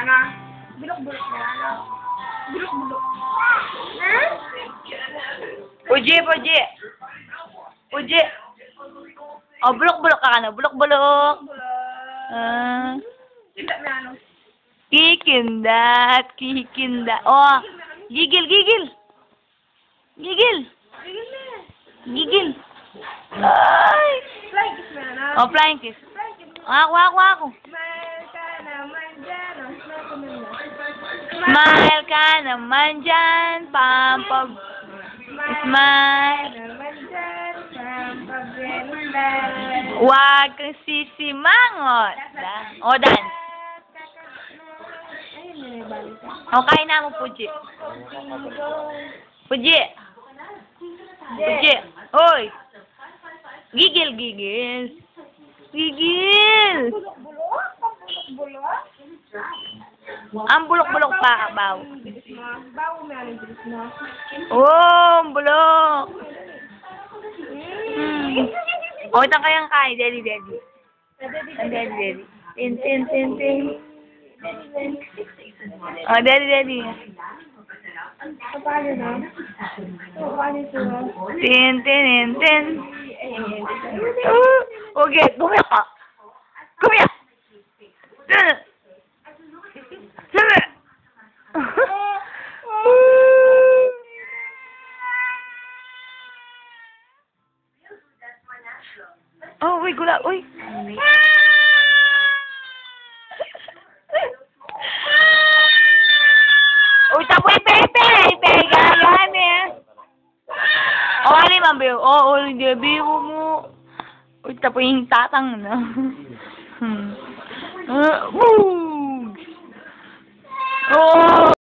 na. Bulok-bulok na. Bulok-bulok. Puji. Oh, bulok-bulok ka na. Bulok-bulok. Tidak na ano. Kikindat. Oh, gigil. Ay. Flying kiss na na. Oh, flying kiss. Ako. Smile ka naman dyan. Smile ka naman dyan, Smile. naman dyan. Pampaganda. Huwag kang sisimangot. O, dance. Ayun na yung balita. O, kain na mo, Puji. Puji. Oy. Gigil. Bulok-bulok? Ang bulok-bulok pa, baw. Bawo mo yan ang bilis mo. Oh, ang bulok. O, itang kayang kain, daddy. Daddy. Tin. Oh, daddy. Paano na? Paano ito? Tin. Okay, kumaya ka. Oh, uy, gula, uy. Uy, tapoy, pepe, gano'n eh. Oh, ano yung mabiyo? Oh, hindi, biyo mo. Uy, tapoy yung tatang na. Oh!